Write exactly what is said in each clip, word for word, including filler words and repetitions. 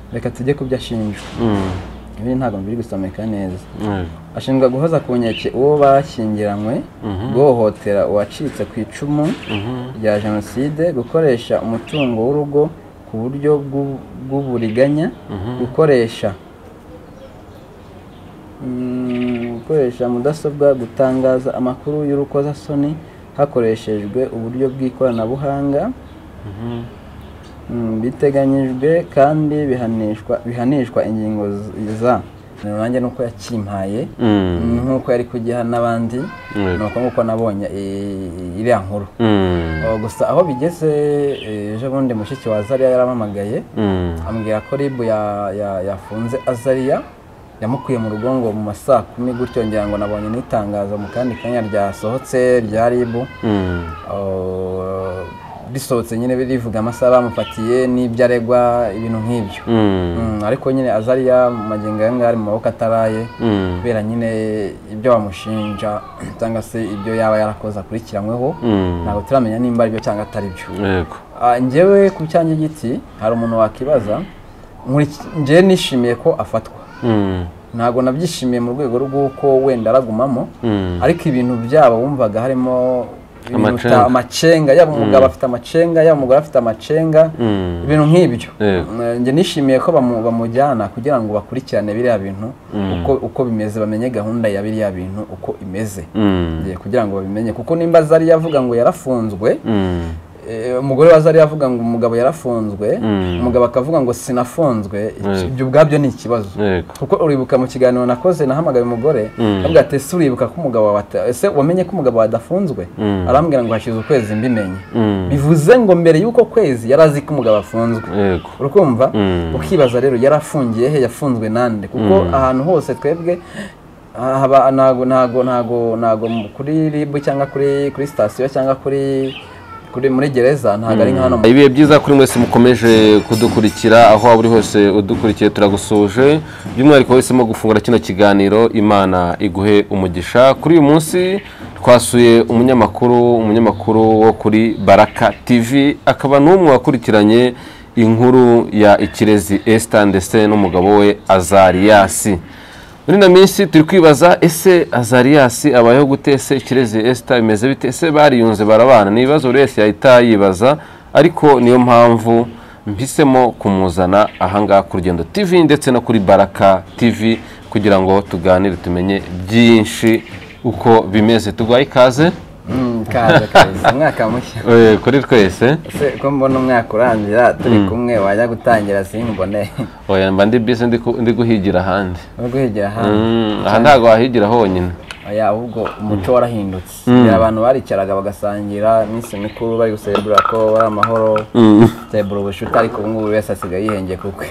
reka tujye kubyo ashinjwa. Ibi ntabwo biri gusomeka neza. Ashinjwa guhoza ku nkeke uwo bashyingiranywe, guhohotera uwacitse ku icumu rya jenoside, gukoresha umutungo w'urugo ku buryo bw'uburiganya, gukoresha gukoresha mudasobwa, gutangaza amakuru y'urukozasoni hakoreshejwe uburyo bw'ikoranabuhanga biteganyijwe kandi bihanishwa bihanishwa ingingo za nanjye nuko yakimpaye nkuko yari kugiha nabandi nuko nkuko nabonye iriya nkuru. Gusa aho bigeze ejo bundi mushiki wa Azariya yaramamagaye ambwira ko Ribu yafunze Azariya, yamukuye mu rugo ngo mu masaa kumi gutyo, ngira ngo nabonye n'itangazo mu kandi kanya ryasohotse rya Ribu bisohotse nyine birivuga amasaha bamufatiye n'ibyo aregwa ibintu nk'ibyo. Ariko nyine Azariya magingo yanga ari mu maboko ataraye kubera nyine ibyo bamushinja cyangwa se ibyo yaba yarakoze akurikiranyweho, ntabwo turamenya nimba ari byo cyangwa atari byo. Yego njyewe ku cyanjye giti hari umuntu wakibaza, njyewe nishimiye ko afatwa, ntabwo nabyishimiye mu rwego rw'uko wenda aragumamo, ariko ibintu byabo wumvaga harimo amacenga, yaba umugabo afite amacenga, yaba umugore afite amacenga, ibintu nk'ibyo. Nge nishimiye ko bamujyana kugira ngo bakurikirane biriya bintu uko bimeze, bamenye gahunda ya biriya bintu uko imeze, kugira ngo babimenye. Kuko nimba Azariya avuga ngo yarafunzwe, umugore wa Azariya avuga ngo umugabo yarafunzwe, umugabo akavuga ngo sinafunzwe, ibyo ubwabyo ni ikibazo. Kuko uribuka mu kiganiro nakoze nahamagaye umugore avuga ati ese uribuka ko umugabo wawe ese wamenye ko umugabo wadafunzwe? Arambwira ngo hashize ukwezi mbimenye. Bivuze ngo mbere y'uko kwezi yarazi ko umugabo afunzwe. Urukumva ukibaza rero yarafungiye he, yafunzwe nande? Kuko ahantu hose twebwe haba nago nago nago nago kuri Ribu cyangwa kuri kuri station cyangwa kuri kuri muri gereza ntago ari nkano. Ibiye byiza kuri mwese mukomeje kudukurikira aho waburi hose udukurikiye, turagusuje by'umwihariko wese mo gufungura kino kiganiro. Imana iguhe umugisha. Kuri uyu munsi twasuye umunyamakuru umunyamakuru wo kuri Baraka T V, akaba n'umwe wakurikiranye inkuru ya Ikirezi Esther ndetse n'umugabo we Azarias. Muri na minsi turi kwibaza ese Azarias abayeho gutese, Ikirezi Esther imeze bite, ese bariyunze barabana? Ni ibibazo wese yahita yibaza, ariko niyo mpamvu mpisemo kumuzana ahanga ku Rugendo T V ndetse no kuri Baraka T V kugira ngo tuganire tumenye byinshi uko bimeze. Tugwaye ikaze. Mm, kaze kaze umwaka mushya. Eh kuri twese. Se ko mbona umwaka urangira turi kumwe wajya gutangira simbone. Oya mba ndi bise ndi guhigira handi. Ndi guhigira handi. Aha ntago wahigira honyine. Oya ahubwo umuco warahindutse. Abantu baricaraga bagasangira iminsi mikuru bari gusebura ko bari amahoro. Tebura ubushuti, ariko ubu ngubu wese asigaye yihengeye kukwe.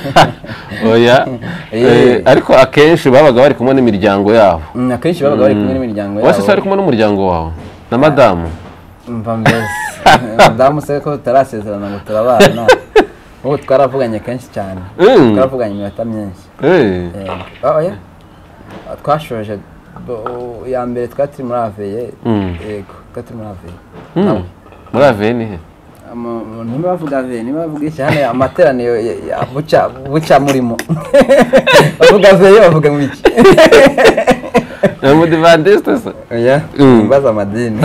Oya ariko akenshi babaga bari kumwe n'imiryango yabo. Akenshi babaga bari kumwe n'imiryango yabo. Wase ari kumwe n'umuryango wawe na madamu? Mva mbese madamu se ko tarasezerana ngo turabana. Ubu twaravuganye kenshi cyane. Twaravuganye iminota myinshi. Eh. Oya twashoje ya mbere twatiri muri aveye. Yego twatiri muri aveye. Nawe muri aveye ni he? Niba bavuga aveye, niba bavuga iki hano amateraniro buca buca murimo. Bavuga aveye bavuga mu iki? Umudivantiste se? Oya mbaza amadini.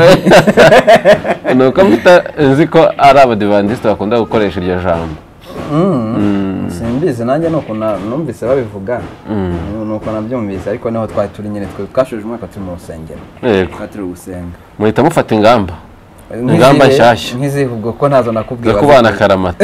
Nuko mfita nzi ko ari abadivantiste bakunda gukoresha iryo jambo. Simbizi nanjye nuko numvise babivuga, nuko nabyumvise, ariko niho twari turi nyine twashuje umwaka turi mu rusengero. Yego turi gusenga. Muhita mufata ingamba ingamba nshyashya nk'izivuga ko nazo nakubwiye kubana Karamata.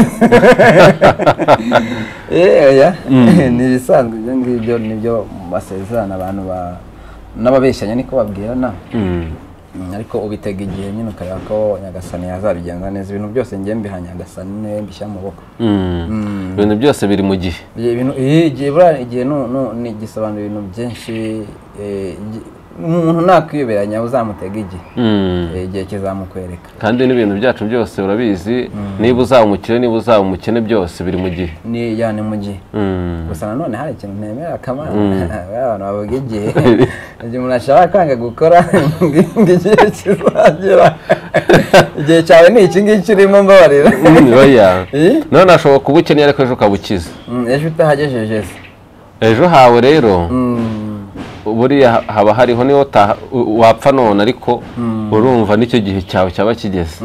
Eh oya ni bisanzwe ibyo ngibyo nibyo masezerano abantu ba n'ababeshyanya niko babwirana. Ariko ubitega igihe nyine ukaya ko Nyagasani yazabigenza neza. Ibintu byose ngiye mbiha Nyagasani mbishya mu boko. Ibintu byose biri mu gihe. Ibintu igihe bura igihe no ni gisobanura ibintu byinshi. Umuntu nakwiyoberanya uzamutega igihe. Igihe kizamukwereka. Kandi n'ibintu byacu byose urabizi, niba uzaba umukire niba uzaba umukene byose biri mu gihe. Ni yani mu gihe. Gusa nanone hari ikintu ntemera Kamana, abantu bavuga igihe igihe umuntu ashaka kwanga gukora igihe kizagera igihe cyawe ni iki ngiki urimo mbabarira. oya none ashobora kuba ukeneye ariko ejo ukabukiza. Ejo utahagejeje se. Ejo hawe rero buriya haba hariho niyo wapfa none ariko urumva nicyo gihe cyawe cyaba kigeze.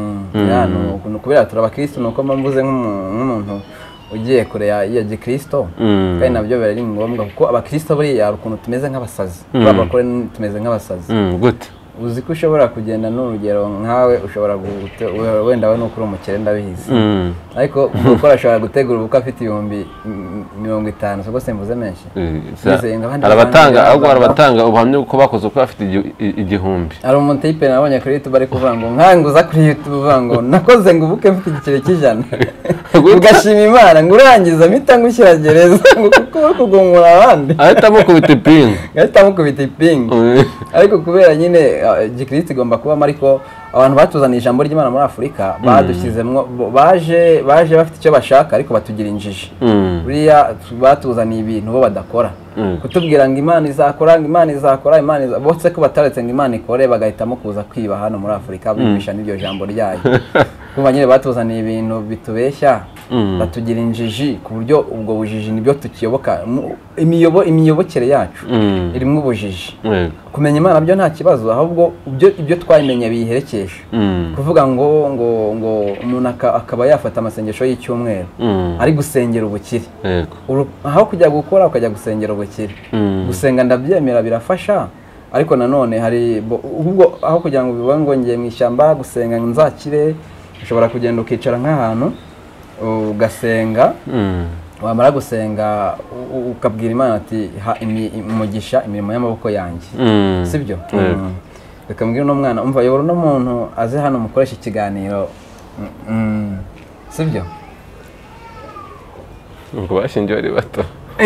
kubera turi abakristo nuko mvuze nk'umuntu ugiye kure ya gikristo kandi nabyo bari ngombwa kuko abakristo buriya ukuntu tumeze nk'abasazi babakore tumeze nk'abasazi. Gute uzi ko ushobora kugenda n'urugero nkawe ushobora wenda we n'ukuri umukire ndabihize ariko gukora ashobora gutegura ubukwe afite ibihumbi mirongo itanu soko sembuze menshi arabatanga ahubwo arabatanga ubuhamya uko bakoze uko afite igihumbi. Ari umuntu yipe nabonye kuri YouTube bari kuvuga ngo nkanguza kuri YouTube uvuga ngo nakoze ngo ubukwe mfite igiciro cy'ijana ugashima Imana ngo urangiza mpita ngushyira gereza ngo kuko uri kugumura abandi ahita mukubita ipingu ahita mukubita ipingu ariko kubera nyine gikristo igomba kuba mariko abantu batuzaniye ijambo ry'Imana muri Afurika badushyizemwo baje baje bafite icyo bashaka ariko batugira injiji. Buriya batuzaniye ibintu bo badakora kutubwira ngo Imana izakora ngo Imana izakora Imana bose ko bataretse ngo Imana ikore bagahitamo kuza kwiba hano muri Afurika bimisha n'ibyo jambo ryayo. Kuba nyine batuzaniye ibintu bitubeshya batugira injiji ku buryo ubwo bujiji nibyo tukiyoboka imiyobo imiyobokere yacu irimo ubujiji. Kumenya Imana byo nta kibazo ahubwo ibyo ibyo twayimenye biherekeje kuvuga ngo ngo ngo umuntu akaba yafata amasengesho y'icyumweru ari gusengera ubukire aho kujya gukora ukajya gusengera ubukire. Gusenga ndabyemera birafasha ariko nanone hari ubwo aho kugira ngo bivuga ngo ngiye mu ishyamba gusenga nzakire ushobora kugenda ukicara nk'ahantu ugasenga wamara gusenga ukabwira Imana ati umugisha imirimo y'amaboko yanjye sibyo. Reka mbwira no mwana umva yobora no muntu aze hano mukoresha ikiganiro sibyo ngo bashingiye ari bato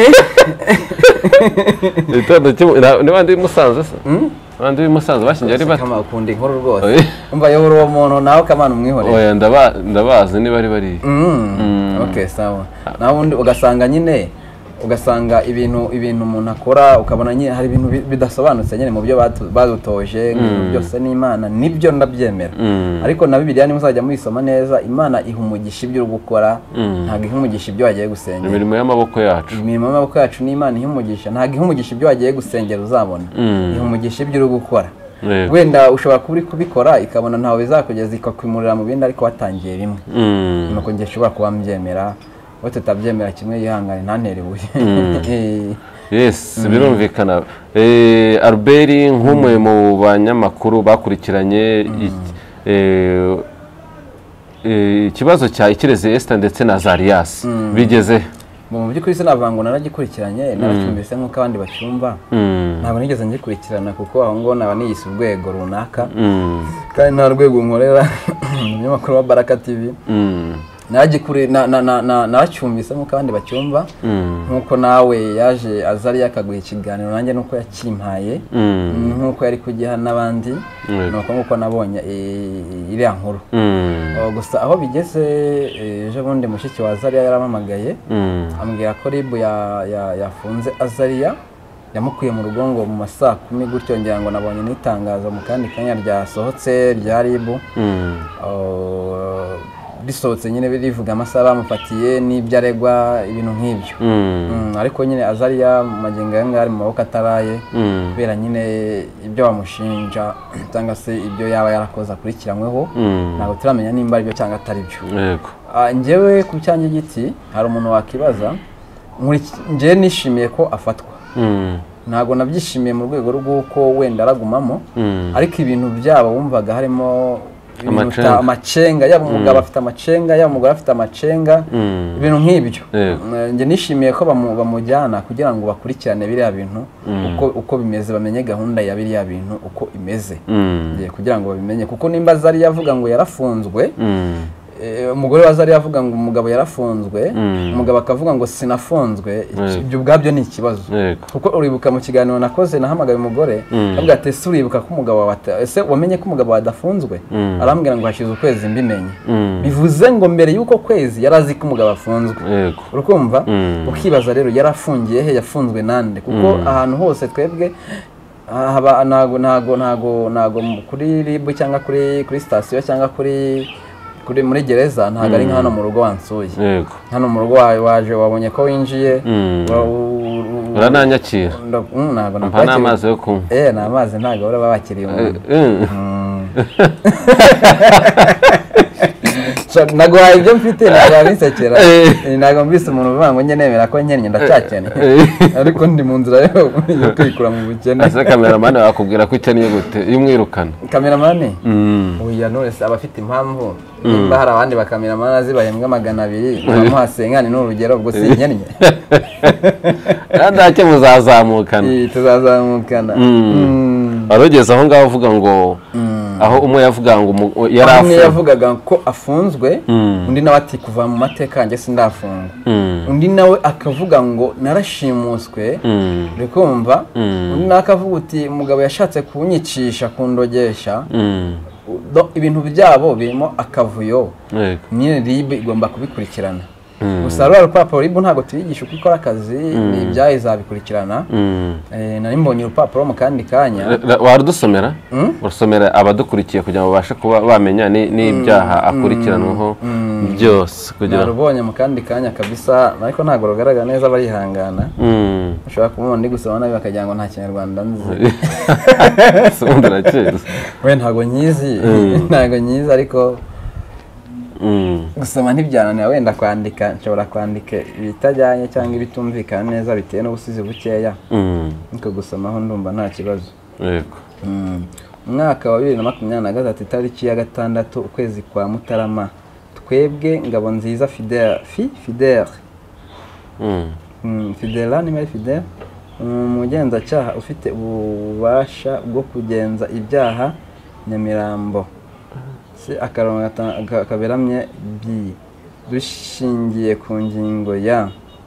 n'abandi b'imusanze se abandi b'imusanze bashingiye ari bato kama ukunda inkuru rwose umva yobora uwo muntu nawe kamana umwihoreye. Oya ndabazi niba ari bari okay sawa nawe undi ugasanga nyine ugasanga ibintu ibintu umuntu akora ukabona nyine hari ibintu bidasobanutse nyine mu byo badutoje ngo byose ni Imana nibyo ndabyemera ariko na Bibiliya ni muzajya muyisoma neza Imana ihumugisha ibyo uri gukora ntago ihumugisha ibyo wagiye gusengera. Imirimo y'amaboko yacu imirimo y'amaboko yacu ni Imana ihumugisha ntago ihumugisha ibyo wagiye gusengera uzabona ihumugisha ibyo uri gukora. Wenda ushobora kuba uri kubikora ikabona ntawe bizakugeza ikakwimurira mu bindi ariko watangiye rimwe nuko ngiye ushobora kuba mbyemera wowe tutabyemera kimwe yihangane ntantere ibuye. Yes birumvikana. Albert nk'umwe mu banyamakuru bakurikiranye ikibazo cya Ikirezi Esther ndetse na Zarias bigeze mu by'ukuri sinavuga ngo naragikurikiranye naracyumvise nk'uko abandi bacyumva ntabwo nigeze ngikurikirana kuko aho ngo naba niyise urwego runaka kandi nta rwego nkorera mu binyamakuru wa Baraka T V naragikuri na na na naracyumvise nk'uko abandi bacyumva nk'uko nawe yaje Azariya akaguha ikiganiro nanjye nuko yakimpaye nk'uko yari kugiha n'abandi nuko nk'uko nabonye iriya nkuru. Gusa aho bigeze ejo bundi mushiki wa Azariya yaramamagaye ambwira ko ribu yafunze Azariya yamukuye mu rugo ngo mu masaa kumi gutyo ngira ngo nabonye n'itangazo mu kandi kanya ryasohotse rya ribu bisohotse nyine birivuga amasaha bamufatiye n'ibyo aregwa ibintu nk'ibyo ariko nyine Azariya mu magingo yanga ari mu maboko ataraye kubera nyine ibyo bamushinja cyangwa se ibyo yaba yarakoze akurikiranyweho ntabwo turamenya nimba ari byo cyangwa atari byo. Njyewe ku cyanjye giti hari umuntu wakibaza njyewe nishimiye ko afatwa ntabwo nabyishimiye mu rwego rw'uko wenda aragumamo ariko ibintu byabo wumvaga harimo amacenga yaba umugabo afite amacenga yaba umugore afite amacenga ibintu nk'ibyo. Nge nishimiye ko bamujyana kugira ngo bakurikirane biriya bintu uko uko bimeze bamenye gahunda ya biriya bintu uko imeze kugira ngo babimenye kuko nimba Azariya avuga ngo yarafunzwe umugore wa Azariya avuga ngo umugabo yarafunzwe umugabo akavuga ngo sinafunzwe ibyo ubwabyo ni ikibazo kuko uribuka mu kiganiro nakoze nahamagaye umugore avuga ati ese uribuka ko umugabo wawe ese wamenye ko umugabo wadafunzwe arambwira ngo hashize ukwezi mbimenye bivuze ngo mbere y'uko kwezi yarazi ko umugabo afunzwe urukumva ukibaza rero yarafungiye he yafunzwe nande kuko ahantu hose twebwe haba ntago ntago ntago ntago kuri ribu cyangwa kuri kuri sitasiyo cyangwa kuri kuri muri gereza ntago ari hano mu rugo wansuye. Yego. Hano mu rugo waje wabonye ko winjiye urananyakira. Ntago mpa n'amazi yo kunywa. Eh na amazi ntago ura babakiriye umuntu. Naguhaye ibyo mfite ntabwo abisekera. Ntabwo mbise umuntu uvuga ngo njye nemera ko nkennye ndacyakennye. Ariko ndi mu nzira yo kwikura mu bukene. Ase cameraman akubwira ko ikennye gute y'umwirukana. Cameraman? Oya none aba afite impamvu. Nimba hari abandi ba cameraman azibahembwa magana abiri bamuhasengane n'urugero ubwo si nkennye. Kandi ake muzazamukana. Eh tuzazamukana. Arogeza aho ngaho uvuga ngo aho umwe yavuga ngo yarafunzwe yavugaga ko afunzwe undi nawe ati kuva mu mateka yanjye sindafunga undi nawe akavuga ngo narashimuswe rikumva undi nawe akavuga uti umugabo yashatse kunyicisha kundogesha ibintu byabo birimo akavuyo nyine ribu igomba kubikurikirana gusa rwa rupapuro ribu ntabwo tuyigisha uko ikora akazi ni ibyaha izabikurikirana nari mbonye urupapuro mu kandi kanya warudusomera urusomera abadukurikiye kugira ngo babashe kuba bamenya n'ibyaha akurikiranwaho byose kugira narubonye mu kandi kanya kabisa ariko ntabwo rugaragara neza barihangana ushobora kumubona ndi gusoma nabi bakagira ngo nta kinyarwanda nzi we ntabwo nyizi ntabwo nyizi ariko gusoma ntibyananira wenda kwandika nshobora kwandika ibitajyanye cyangwa ibitumvikana neza bitewe n'ubusizi bukeya niko gusomaho ndumva nta kibazo. Yego. Umwaka wa bibiri na makumyabiri na gatatu itariki ya gatandatu ukwezi kwa Mutarama twebwe Ngabonziza Fidèle fi Fidèle Fidèle ni Fidèle umugenzacyaha ufite ububasha bwo kugenza ibyaha Nyamirambo akarongo kaberamye bi dushingiye ku ngingo ya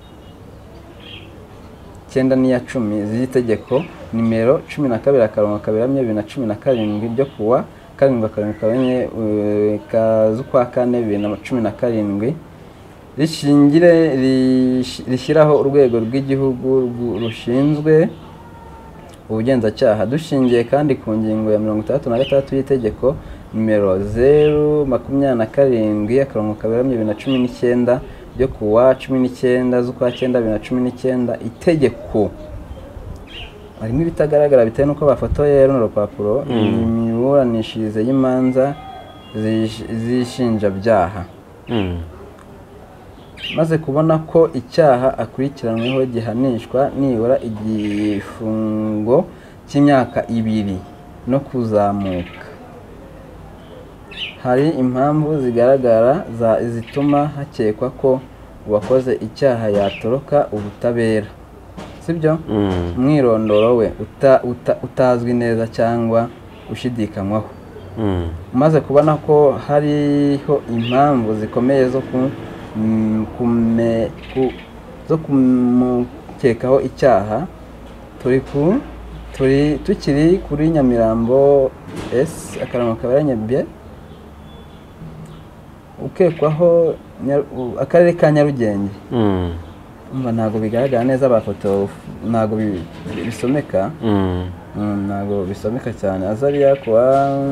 cyenda n'iya cumi z'itegeko nimero cumi na kabiri akarongo kaberamye bibiri na cumi na karindwi byo kuwa karindwi akarongo kaberamye kazukwa kane bibiri na cumi na karindwi rishingire rishyiraho urwego rw'igihugu rushinzwe ubugenzacyaha dushingiye kandi ku ngingo ya mirongo itandatu na gatandatu y'itegeko nimero zeru makumyabiri na karindwi akarongo kaberamye bibiri na cumi n'icyenda byo kuwa cumi n'icyenda z'ukwa cyenda bibiri na cumi n'icyenda itegeko harimo ibitagaragara bitewe n'uko bafotoye runo rupapuro imiburanishirize y'imanza z'ishinjabyaha maze kubona ko icyaha akurikiranweho gihanishwa nibura igifungo cy'imyaka ibiri no kuzamuka hari impamvu zigaragara zituma hakekwa ko uwakoze icyaha yatoroka ubutabera sibyo umwirondoro we utazwi neza cyangwa ushidikanywaho maze kubona ko hariho impamvu zikomeye zo ku zo kumukekaho icyaha turi ku turi tukiri kuri Nyamirambo S akarongo kaberanye bye ukekwaho akarere ka Nyarugenge umva ntago bigaragara neza abafoto ntago bisomeka ntago bisomeka cyane azariya kwa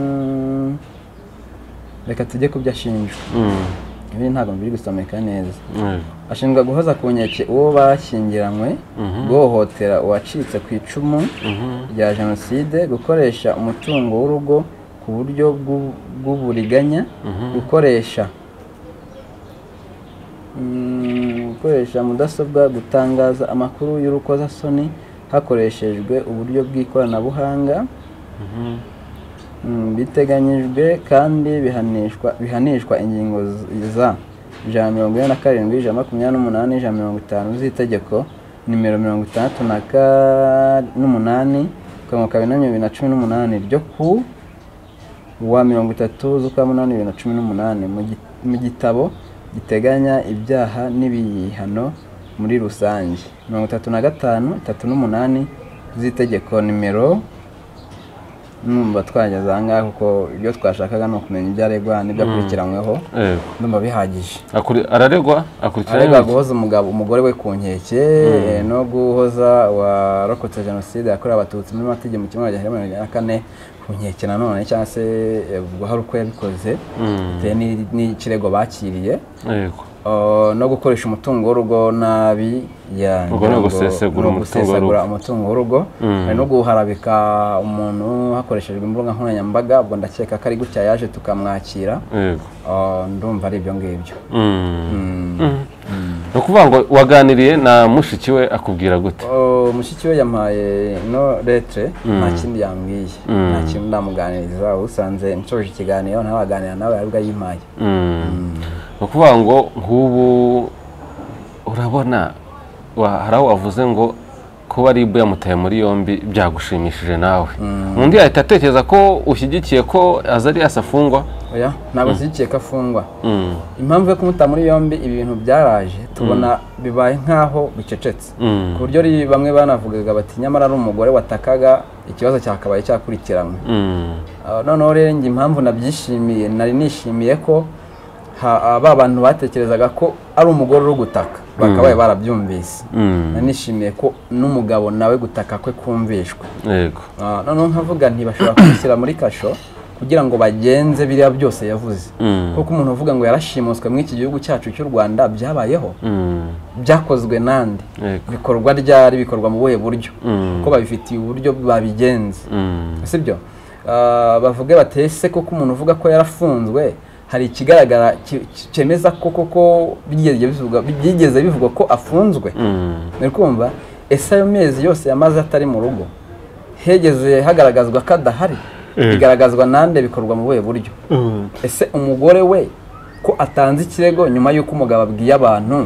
reka tujye kubyo ashinjwa ibi ntago biri gusomeka neza ashinjwa guhoza ku nkeke uwo bashyingiranywe guhohotera uwacitse ku icumu rya jenoside gukoresha umutungo w'urugo ku buryo bw'uburiganya gukoresha gukoresha mudasobwa gutangaza amakuru y'urukozasoni hakoreshejwe uburyo bw'ikoranabuhanga biteganyijwe kandi bihanishwa bihanishwa ingingo za ijana mirongo ine na karindwi ijana makumyabiri n'umunani ijana mirongo itanu z'itegeko nimero mirongo itandatu n'umunani akarongo kaberamye bibiri na cumi n'umunani ryo ku wa mirongo itatu z'ukwa munani bibiri na cumi n'umunani mu gitabo giteganya ibyaha n'ibihano muri rusange mirongo itatu na gatanu itatu n'umunani z'itegeko nimero numva twageze aha ngaha kuko ibyo twashakaga ni ukumenya ibyo aregwa n'ibyo akurikiranyweho ndumva bihagije. araregwa aregwa guhoza umugabo umugore we ku nkeke no guhoza warokotse jenoside yakorewe abatutsi muri Mata igihumbi kimwe magana cyenda mirongo icyenda na kane ku nkeke nanone cyangwa se hari uko yabikoze bitewe n'ikirego bakiriye no gukoresha umutungo w'urugo nabi no gusesagura umutungo w'urugo no guharabika umuntu hakoreshejwe imbuga nkoranyambaga. ubwo ndakeka ko ari gutya yaje tukamwakira, ndumva ari ibyo ngibyo. ni ukuvuga ngo waganiriye na mushiki we akubwira gute? mushiki we yampaye no letre, nta kindi yambwiye, nta kintu ndamuganiriza. usanze nsoje ikiganiro ntawaganira nawe aribwo yimpaye. ni ukuvuga ngo nk'ubu urabona hari aho wavuze ngo kuba ari yamutaye muri yombi byagushimishije nawe, undi yahita atekereza ko ushyigikiye ko Azariya afungwa? oya, ntabwo nshyigikiye ko afungwa. impamvu yo kumuta muri yombi ibi bintu byaraje tubona bibaye nk'aho bicecetse, ku buryo bamwe banavugaga bati nyamara ari umugore watakaga ikibazo cyakabaye cyakurikiranwe. noneho rero njye impamvu nabyishimiye, nari nishimiye ko ba bantu batekerezaga ko ari umugore uri gutaka bakabaye barabyumvise. nanishimiye ko n'umugabo nawe gutaka kwe kumvishwa. noneho nkavuga ntibashobora kumushyira muri kasho kugira ngo bagenze biriya byose yavuze, kuko umuntu uvuga ngo yarashimuswe muri iki gihugu cyacu cy'u Rwanda byabayeho, byakozwe nandi, bikorwa ryari, bikorwa mu buhe buryo, ko babifitiye uburyo babigenze, sibyo? bavuge batese koko umuntu uvuga ko yarafunzwe hari ikigaragara cyemeza ko koko byigeze bivugwa ko afunzwe. muri kumva ese ayo mezi yose yamaze atari mu rugo hegeze hagaragazwa ko adahari, bigaragazwa nande, bikorwa mu buhe buryo? ese umugore we ko atanze ikirego nyuma y'uko umugabo abwiye abantu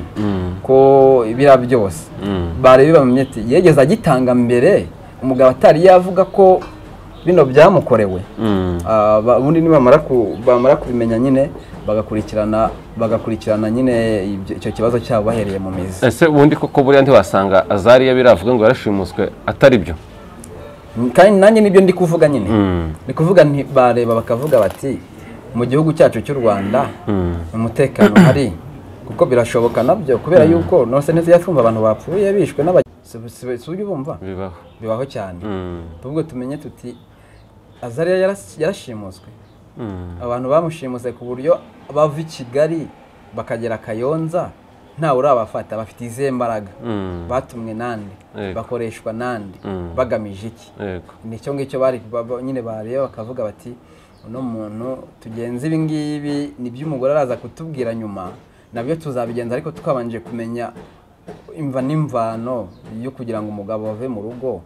ko ibira byose barebe bamenye ati yegeze agitanga mbere umugabo atari yavuga ko bino byamukorewe. ubundi nibamara bamara kubimenya nyine bagakurikirana bagakurikirana nyine icyo kibazo cyabo bahereye mu mizi. ese ubundi koko buriya ntiwasanga Azariya biravuga ngo yarashimuswe atari byo? kandi nanjye nibyo ndi kuvuga nyine. ni kuvuga bareba bakavuga bati mu gihugu cyacu cy'u Rwanda umutekano hari, kuko birashoboka nabyo kubera yuko nose neza yatumva abantu bapfuye bishwe n'abasubye bumva bibaho bibaho cyane. tubwo tumenye tuti Azariya yarashimuswe, abantu bamushimuse ku buryo bava i Kigali bakagera Kayonza ntawe urabafata, bafite izihe mbaraga, batumwe nande, bakoreshwa nande, bagamije iki? nicyo ngicyo bari nyine bareba bakavuga bati uno muntu tugenze ibi ngibi nibyo umugore araza kutubwira nyuma, nabyo tuzabigenza ariko tukabanje kumenya imva n'imvano yo kugira ngo umugabo ave mu rugo,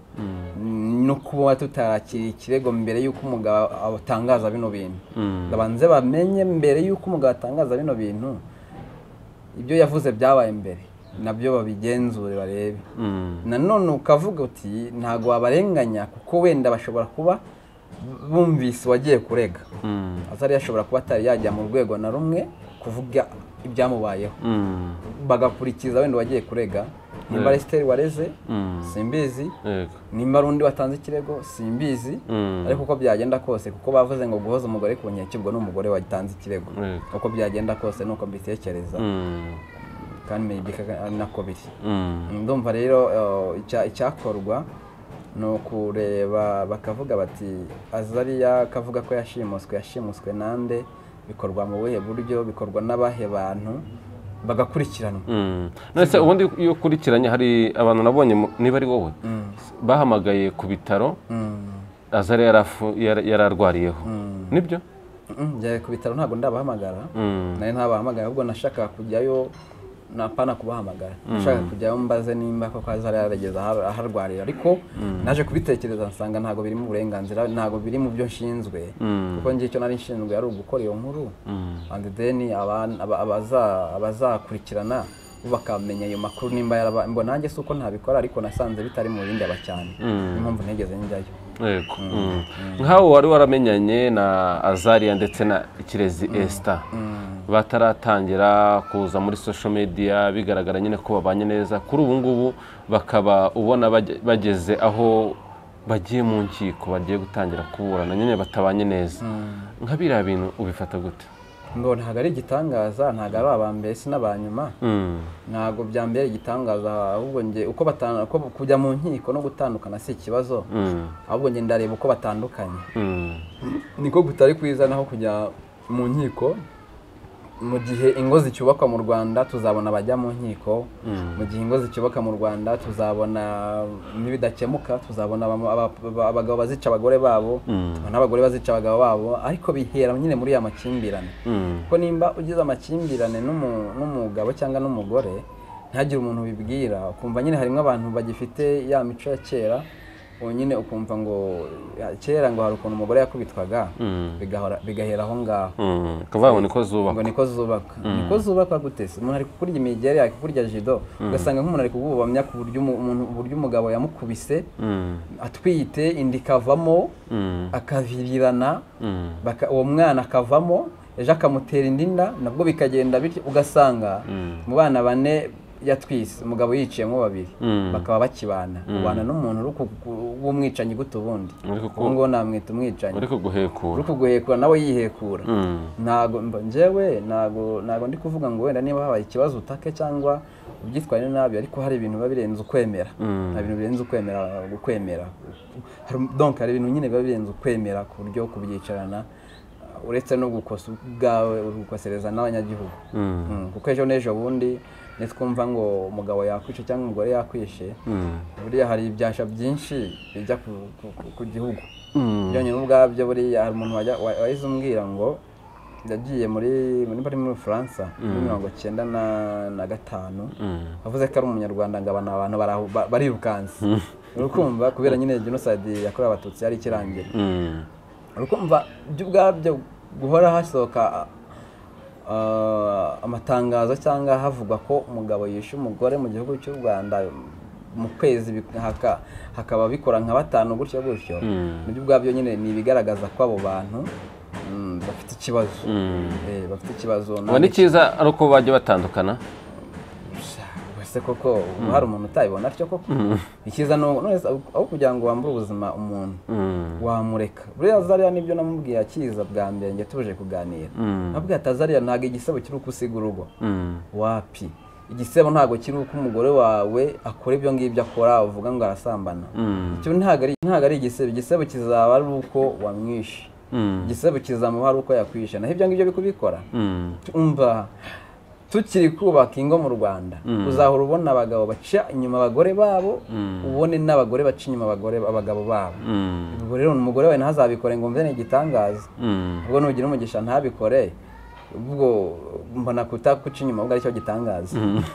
no kuba tutarakira ikirego mbere y'uko umugabo atangaza bino bintu. ndabanze bamenye mbere y'uko umugabo atangaza bino bintu ibyo yavuze byabaye mbere, nabyo babigenzure barebe. nanone ukavuga uti ntago wabarenganya kuko wenda bashobora kuba bumvise wagiye kurega. Azariya ashobora kuba atari yajya mu rwego na rumwe kuvuga ibyamubayeho, bagakurikiza wenda wagiye kurega, nimba Esther wareze simbizi, nimba rundi watanze ikirego simbizi, ariko uko byagenda kose kuko bavuze ngo guhoza umugore ku nkeke ubwo n'umugore watanze ikirego, uko byagenda kose nuko mbitekereza kandi maybe nako biri. ndumva rero icyakorwa ni ukureba bakavuga bati Azariya kavuga ko yashimuswe yashimuswe nande, bikorwa mu buhe buryo, bikorwa n'abahe bantu, bagakurikiranwa. nese ubundi iyo ukurikiranye hari abantu nabonye niba ari wowe bahamagaye ku bitaro Azariya yararwariyeho, nibyo? njye ku bitaro ntabwo ndabahamagara, nari ntabahamagara ahubwo nashaka kujyayo napana kubahamagara, nashaka kujyayo mbaze nimba koko Azariya yarageze aharwarira, ariko naje kubitekereza nsanga ntago biri mu burenganzira, ntago biri mu byo nshinzwe, kuko ngiye cyo nari nshinzwe ari ugukora iyo nkuru and then abazakurikirana bakamenya ayo makuru nimba yaraba. mbona nanjye suko ntabikora ariko nasanze bitari mu bindi abacyane, impamvu ntegeze njyayo. yego nkaho wari waramenyanye na Azariya ndetse na Kirezi Esther bataratangira kuza muri social media, bigaragara nyine ko babanye neza, kuri ubu ngubu bakaba ubona bageze aho bagiye mu nkiko bagiye gutangira kuburana nyine batabanye neza nka biriya bintu ubifata gute? ngo ntabwo ari igitangaza, ntabwo ari abambere si n'abanyuma, ntabwo byambere igitangaza, ahubwo nge uko batana uko kujya mu nkiko no gutandukana si ikibazo, ahubwo nge ndareba uko batandukanye, niko gutari kwiza naho kujya mu nkiko. Mu gihe ingo zicyubakwa mu Rwanda tuzabona abajya mu nkiko, mu gihe ingo zicyubaka mu Rwanda tuzabona nibidakemuka tuzabona abagabo bazica abagore babo n'abagore bazica abagabo babo, ariko bihera nyine muri ya makimbirane. Ko nimba ugize amakimbirane n'umugabo cyangwa n'umugore ntagire umuntu bibwira, ukumva nyine harimo abantu bagifite ya mico ya kera, nyine ukumva ngo kera ngo hari ukuntu umugore yakubitwaga, bigahera aho ngaho, ukavuga ngo niko zubaka, ngo niko zubaka niko zubaka gute se? Umuntu ari kukurya imigeri, ari kukurya jido, ugasanga nk'umuntu ari kugubamya ku buryo uburyo umugabo yamukubise atwite, indi ikavamo akavirirana, uwo mwana akavamo, ejo akamutera indi nda, nabwo bikagenda bityo, ugasanga mu bana bane yatwise umugabo yiciyemo babiri bakaba bakibana, ubana n'umuntu w'umwicanyi gute ubundi, ubu ngo namwita umwicanyi, ariko guhekura ariko guhekura nawe yihekura. Ntago njyewe ntago ntago ndi kuvuga ngo wenda niba habaye ikibazo utake cyangwa ubyitwaye nabi, ariko hari ibintu biba birenze ukwemera, hari ibintu birenze ukwemera gukwemera, donc hari ibintu nyine biba birenze ukwemera ku buryo kubyicarana uretse no gukosa ubwawe ugukosereza n'abanyagihugu, kuko ejo n'ejo bundi nitwumva ngo umugabo yakwishe cyangwa umugore yakwishe, buriya hari ibyasha byinshi bijya ku gihugu byonyine ubwabyo. Buriya hari umuntu wahize umbwira ngo yagiye muri muri muri Faransa muri mirongo icyenda na gatanu, avuze ko ari umunyarwanda ngo abantu barirukanse, urukumva kubera nyine genocide yakorewe abatutsi yari ikirangira, urukumva byo ubwabyo guhora hasohoka amatangazo cyangwa havugwa ko umugabo yishe umugore mu gihugu cy'u Rwanda mu kwezi hakaba bikora nka batanu gutyo gutyo, nibyo ubwabyo nyine ni ibigaragaza ko abo bantu bafite ikibazo, bafite ikibazo. Ni cyiza ari uko bajya batandukana se koko, hari umuntu utabibona atyo koko? Ikiza no aho kugira ngo wambure ubuzima umuntu wamureka. Buriya Zariya nibyo namubwiye akiza bwa mbere nge tuje kuganira, nabwiye ati Zariya ntago igisebo kiri uko usiga urugo, wapi, igisebo ntago kiri uko umugore wawe akora ibyo ngibyo akora uvuga ngo arasambana, icyo ntago ari ntago ari igisebo. Igisebo kizaba ari uko wamwishe, igisebo kizamuha ari uko yakwishe, naho ibyo ngibyo bikubikora. Umva tukiri kubaka ingo mu Rwanda uzahora ubona abagabo baca inyuma abagore babo, ubone n'abagore baca inyuma abagore abagabo babo. Ubwo rero umugore wawe ntazabikore ngo mve n'igitangaza, ubwo nugira umugisha ntabikore, ubwo mbona kutakuca inyuma ubwo aricyo gitangaza.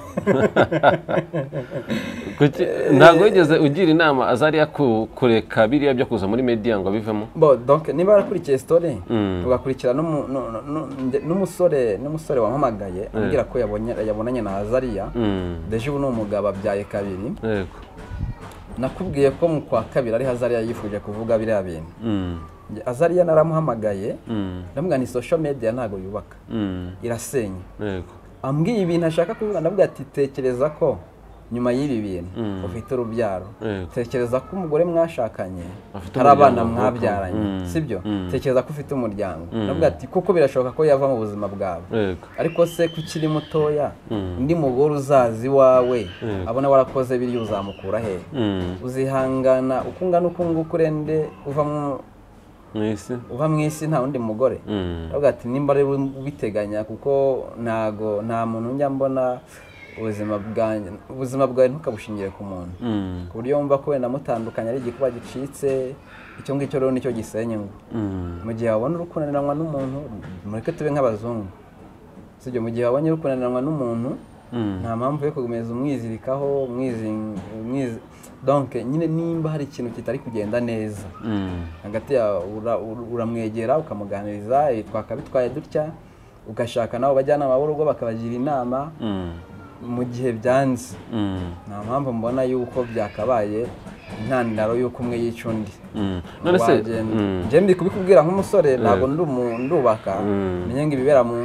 Ntabwo wigeze ugira inama Azariya kureka biriya byo kuza muri media ngo bivemo? Bo donc niba barakurikiye story ugakurikira n'umusore n'umusore wampamagaye ambwira ko yabonye yabonanye na Azariya, deje ubu n'umugabo abyaye kabiri. Yego, nakubwiye ko mu kwa kabiri ari Azariya yifuje kuvuga biriya bintu. Azariya naramuhamagaye ndamubwira ni social media ntago yubaka, irasenya. Yego, ambwiye ibintu ashaka kuvuga, ndavuga ati tekereza ko nyuma y'ibi bintu ufite urubyaro, tekereza ko umugore mwashakanye hari abana mwabyaranye, sibyo? Tekereza ko ufite umuryango. Ndavuga ati kuko birashoboka ko yava mu buzima bwawe, ariko se kukiri mutoya undi mugore uzazi wawe abona warakoze biri uzamukura he? Uzihangana ukungana ukunguka urende uva mu mwisi uva mwisi nta undi mugore? Ndavuga ati nimba rero ubiteganya, kuko nago nta muntu njya mbona ubuzima bwanjye ubuzima bwawe ntukabushingire ku muntu, ku buryo wumva ko wenda mutandukanye ari igikuba gicitse, icyo ngicyo rero nicyo gisenye ngo mu gihe wabona urukunaniranwa n'umuntu, mureke tube nk'abazungu, sibyo? Mu gihe wabonye urukunaniranwa n'umuntu nta mpamvu yo kugumeza umwizirikaho mwizi. Donc nyine nimba hari ikintu kitari kugenda neza hagati ya uramwegera ukamuganiriza, twakabitwaye dutya, ugashaka nabo bajyanama b'urugo bakabagira inama. Mu gihe byanze nta mpamvu mbona yuko byakabaye intandaro yuko umwe yica undi. None se njye ndi kubikubwira nk'umusore, ntabwo ndubaka menye ngo ibibera mu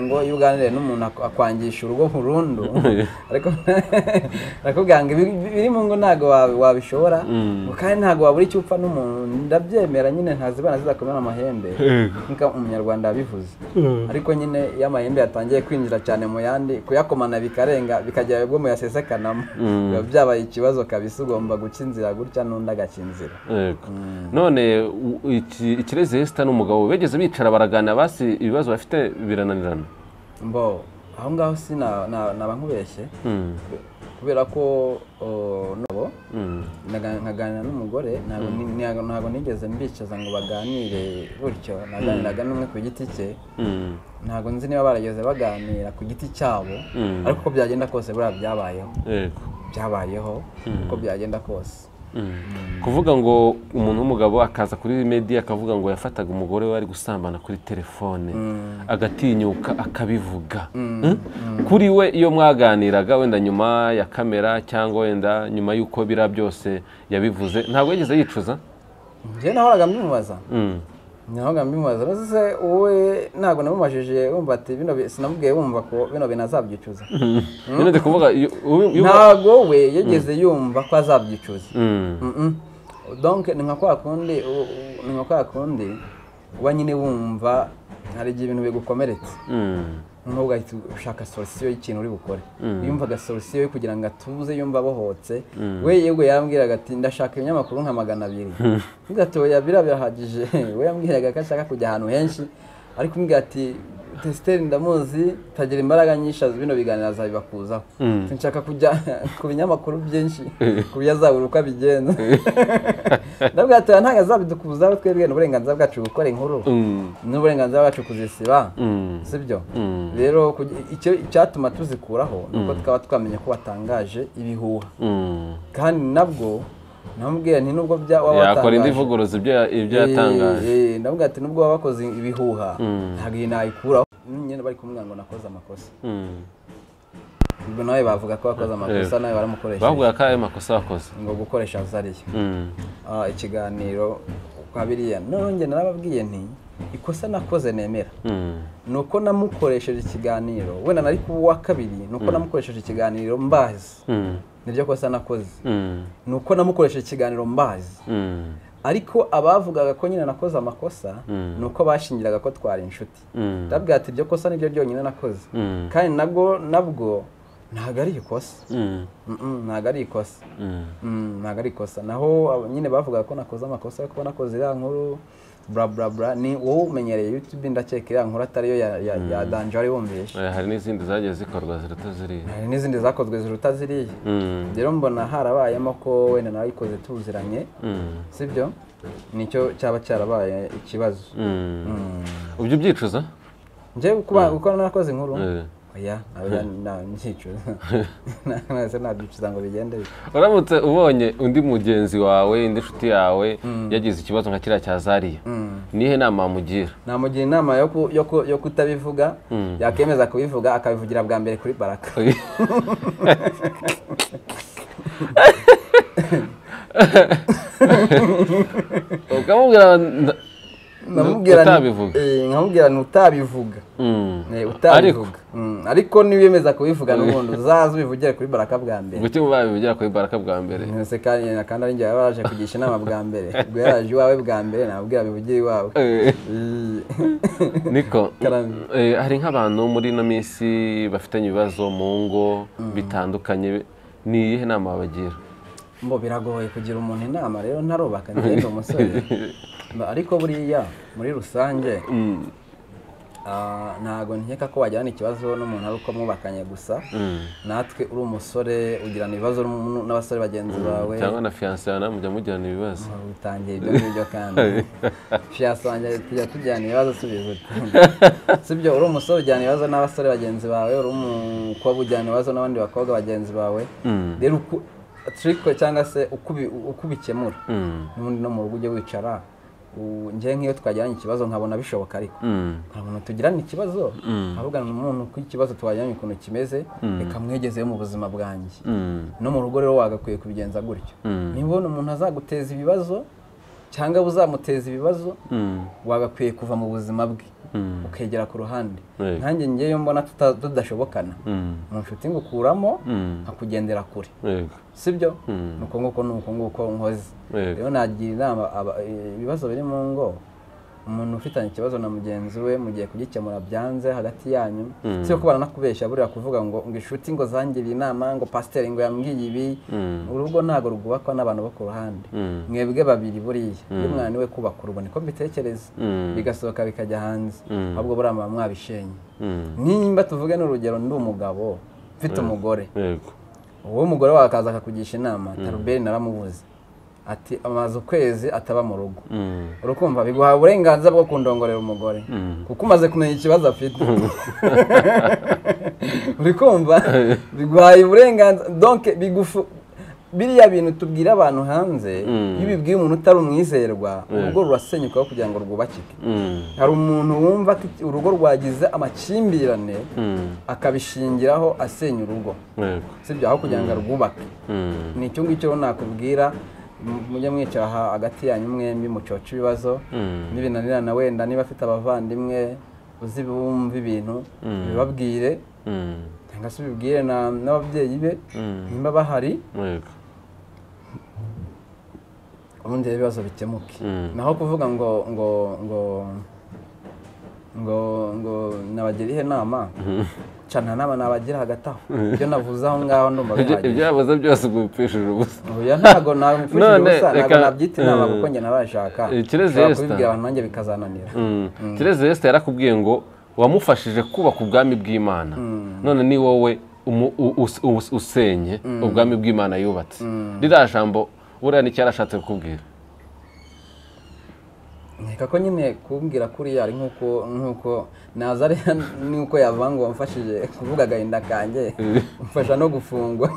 ngo iyo uganiriye n'umuntu akwangisha urugo burundu ariko nakubwira ngo biri mu ngo ntago wabishobora kandi ntago wabura icyo upfa n'umuntu ndabyemera nyine ntazibana zizakomera amahembe nk'uko umunyarwanda yabivuze ariko nyine iyo amahembe yatangiye kwinjira cyane mu yandi kuyakomana bikarenga bikagera ubwo muyasesekanamo biba byabaye ikibazo kabisa ugomba guca inzira gutya n'undi agaca inzira none Ikirezi Esther n'umugabo begeze bicara baraganira basi ibibazo bafite birananirana mbo aho ngaho si naba nkubeshye kubera ko nabo nkaganira n'umugore ntabwo nigeze mbicaza ngo baganire gutyo naganiraga n'umwe ku giti cye ntabwo nzi niba barageze baganira ku giti cyabo ariko uko byagenda kose buriya byabayeho byabayeho uko byagenda kose kuvuga ngo umuntu w'umugabo akaza kuri media akavuga ngo yafataga umugore we ari gusambana kuri telefone agatinyuka akabivuga kuri we iyo mwaganiraga wenda nyuma ya kamera cyangwa wenda nyuma y'uko bira byose yabivuze ntabwo yigeze yicuza njye nahoraga mbimubaza nahoraga mbimubaza rose wowe ntabwo namumajije wumva ati bino sinamubwiye wumva ko bino binazabyicuza none kuvuga ntabwo we yageze yumva ko azabyicuza donc ni nka kwa kundi ni nka kwa kundi uba nyine wumva hari igihe ibintu bigukomeretse nubwo ugahita ushaka solution y'ikintu uri bukore yumvaga solution yo kugira ngo atuze yumva abohotse we yego yambwiraga ati ndashaka ibinyamakuru nka magana abiri ngatoya bira birahagije we yambwiraga ko ashaka kujya ahantu henshi ariko umbwira ati Tesiteri ndamuzi tagira imbaraga nyinshi bino biganira zabibakuzaho nshaka kujya ku binyamakuru byinshi kubiyazabura uko abigenza ndabwo ati ntaga zabidukuzaho twebwe n'uburenganzira bwacu gukora inkuru n'uburenganzira bwacu kuzisiba sibyo rero icyo cyatuma tuzikuraho nuko twaba twamenye ko watangaje ibihuha kandi nabwo namubwiye nti nubwo bya wabatangaje yakora indi vuguruza ibyo ibyo yatangaje eh ndabwo ati nubwo wabakoze ibihuha ntago nayikuraho nyine bari kumwe ngo nakoze amakosa ubwo nawe bavuga ko wakoze amakosa nawe baramukoresha bavuga ko ayo makosa wakoze ngo gukoresha zariya ah ikiganiro kwa biriya none nge narababwiye nti ikosa nakoze nemera nuko namukoresheje ikiganiro wenda nari kuwa kabiri nuko namukoresheje ikiganiro mbazi nibyo kosa nakoze nuko namukoresheje ikiganiro mbazi ariko abavugaga ko nyine nakoze amakosa nuko bashingiraga ko twari inshuti ndabwira ati ibyo kosa nibyo byonyine nakoze kandi nabwo nabwo ntago ari ikosa ntago ari ikosa ntago ari ikosa naho nyine bavugaga ko nakoze amakosa yo kuba nakoze iriya nkuru bra bra bra ni wowe umenyereye YouTube ndakeka iriya nkuru atariyo ya danger ari wumvisha hari n'izindi zagiye zikorwa ziruta ziriya hari n'izindi zakozwe ziruta ziriya rero mbona harabayemo ko wenda nayikoze tuziranye sibyo nicyo cyaba cyarabaye ikibazo ubyo byicuza nje gukora nakoze inkuru oya na nyicuza nase nabyicuza ngo bigende uramutse ubonye undi mugenzi wawe indi nshuti yawe yagize ikibazo nka kiriya cya Zariya nihe nama wamugira namugira inama yo yo kutabivuga yakemeza kubivuga akabivugira bwa mbere kuri Baraka ukamubwira namubwira utabivuga eh nkamubwira nutabivuga eh utabivuga ariko niwemeza kubivuga n'ubundi uzaza ubivugire kuri Baraka bwa mbere guti mubabivugira kuri Baraka bwa mbere nese kandi nakanda ari ngiye yaraje kugisha inama bwa mbere ubwo yaraje iwawe bwa mbere nabwira bivugire iwawe niko hari nk'abantu muri no minsi bafitanye ibibazo mu ngo bitandukanye ni ihe nama babagira mbo biragoye kugira umuntu inama rero ntarubaka ngende umusore ariko buriya muri rusange ntago nkeka ko wajyana ikibazo n'umuntu ari uko mwubakanye gusa natwe uri umusore ugirana ibibazo n'abasore bagenzi bawe cyangwa na fiancé yawe mujya mugirana ibibazo utangiye ibyo ngibyo kandi fiancé wanjye tujya tujyana ibibazo subiza sibyo uri umusore ujyana ibibazo n'abasore bagenzi bawe uri umukobwa ujyana ibibazo n'abandi bakobwa bagenzi bawe rero triko cyangwa se ukubikemura n'undi no mu rugo ujye wicara nje nk'iyo twajyanye ikibazo nkabona bishoboka ariko nkabona tugirana ikibazo avugana n'umuntu ko ikibazo twajyanye ukuntu kimeze reka mwegezeyo mu buzima bwanjye no mu rugo rero wagakwiye kubigenza gutyo niba ubona umuntu azaguteza ibibazo cyangwa buzamuteza ibibazo wagakwiye kuva mu buzima bwe ukegera ku ruhande. Nkanjye ngeyo mbona tudashobokana mu nshuti ngukuramo nkakugendera kure, sibyo? nuko nguko nuko nguko nkoze. Rero nagira inama ibibazo biri mu ngo, umuntu ufitanye ikibazo na mugenzi we mugiye kugikemura byanze hagati yanyu, si yo kubana nakubeshya burira kuvuga ngo ngo inshuti ngo zangiriye inama ngo pasiteri ngo yambwiye ibi. Urugo ntago rugubakwa n'abantu bo ku ruhande, mwebwe babiri buriya iyo mwana we kubaka urugo niko mbitekereza, bigasohoka bikajya hanze, ahubwo buriya muba mwabishenye. Nimba tuvuge n'urugero ndi umugabo mfite umugore, uwo mugore wawe akaza akakugisha inama, Taruberi naramubuze ati amaze ukwezi ataba mu rugo, urukumva biguha uburenganzira bwo kundongorera umugore kuko umaze kumenya ikibazo afite. Urikumva biguhaye uburenganzira, donc bigufu biriya bintu tubwira abantu hanze, iyo ubibwiye umuntu utari umwizerwa urugo rurasenyukaho kugira ngo rwubakike. Hari umuntu wumva ko urugo rwagize amakimbirane akabishingiraho asenya urugo, sibyo? Aho kugira ngo rwubake. Ni icyo ngicyo nakubwira, mujye mwicara hagati yanyu mwembi mucoca ibibazo, n'ibinanirana wenda niba afite abavandimwe uzi bumva ibintu bibabwire, cyangwa se ubibwire n'ababyeyi be nimba bahari, ubundi ibibazo bikemuke. Naho kuvuga ngo ngo ngo ngo ngo nabagiriye inama, cana nama nabagira hagati aho, ibyo navuze aho ngaho ndumva bihagije. Ibyo yavuze byose ubipfishije ubusa. Oya ntago nabipfishije ubusa, ntago nabyita inama kuko njye nabashaka kubibwira abantu nanjye bikazananira. Kireze Esther yarakubwiye ngo wamufashije kubaka ubwami bw'Imana, none ni wowe usenye ubwami bw'Imana yubatse. Ririya jambo buriya ni cyarashatse kukubwira? Nkeka ko nyine kumbwira kuriya ari nkuko nkuko Nazariya nuko yavango wamfashije kuvuga agahinda kanjye, mfasha no gufungwa.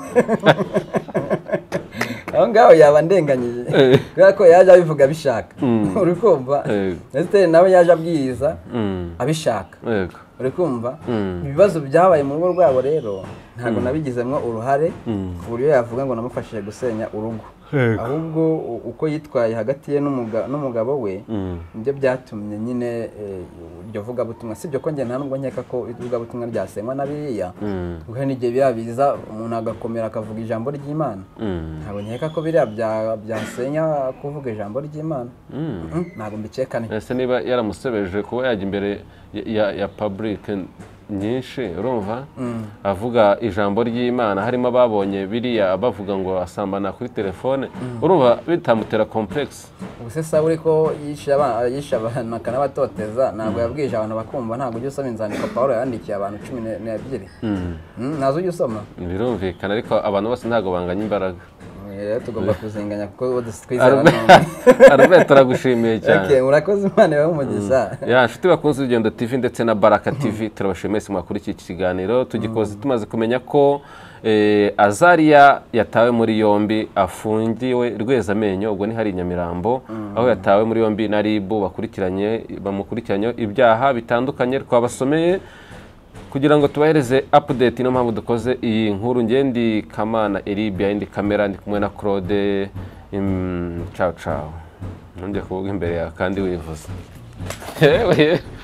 Aho ngaho yaba ndenganyije kubera ko yaje abivuga bishaka, uri kumva? Esther nawe yaje abwiriza abishaka, uri kumva? Ibibazo byabaye mu rugo rwabo rero ntago nabigizemo uruhare ku buryo yavuga ngo namufashije gusenya urugo, ahubwo uko yitwaye hagati ye n'umugabo we nibyo byatumye nyine iryo vuga butumwa. Sibyo ko njye nta nubwo nkeka ko ivuga butumwa ryasenywa na biriya, kuko n'igihe birabiza umuntu agakomera akavuga ijambo ry'Imana, ntabwo nkeka ko biriya byasenya kuvuga ijambo ry'Imana, ntabwo mbikekane. Ese niba yaramusebeje kuba yajya imbere ya public nyinshi, urumva avuga ijambo ry'Imana, harimo ababonye biriya bavuga ngo asambana kuri telefone, urumva bitamutera complex. Ubuse Sawuli ko yisha yisha abantu akanabatoteza, ntabwo yabwije abantu bakumva, ntabwo ujye usoma inzandiko Pawulo yandikiye abantu cumi n'ebyiri. Nazo ujye usoma? Birumvikana, ariko abantu bose ntabwo banganya imbaraga. Tugomba kuzinganya kuko twizera none. Arbe turagushimiye cyane. Okay, urakoze Imana yawe umugisha. Ya nshuti bakunze Urugendo T V ndetse na Baraka T V, turabashimiye mwakuri iki kiganiro. Tugikoze tumaze kumenya ko Azariya yatawe muri yombi, afungiwe Rwezamenyo, ubwo ni hari Nyamirambo, aho yatawe muri yombi na R I B bakurikiranye bamukurikiranye ibyaha bitandukanye. Twabasomeye kugira ngo tubahereze update, no mpamvu dukoze iyi nkuru. Ngendi Kamana Elibia, indi kamera ndi kumwe na Claude. Ciao ciao. Nongeye kuvuga imbere ya kandi wivuze.